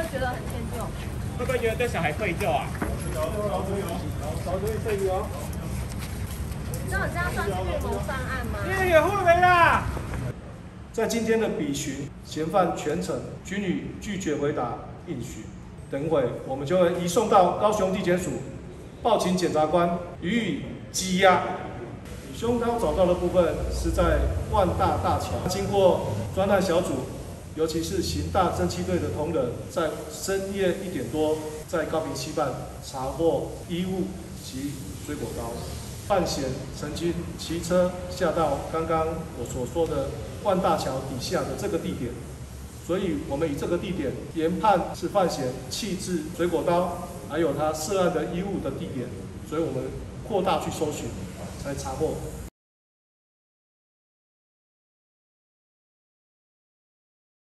觉得很歉疚？ 会不会觉得对小孩愧疚啊？ 那这样算是预谋犯案吗？ 越远会没啦。 在今天的比询，嫌犯全程均予拒绝回答应许。等会我们就会移送到高雄地检署，报请检察官予以羁押。凶刀找到的部分是在万大大桥，经过专案小组，尤其是刑大侦缉队的同仁，在深夜1点多，在高屏西畔查获衣物及水果刀。犯嫌曾经骑车下到刚刚我所说的万大桥底下的这个地点，所以我们以这个地点研判是犯嫌弃置水果刀，还有他涉案的衣物的地点，所以我们扩大去搜寻，才查获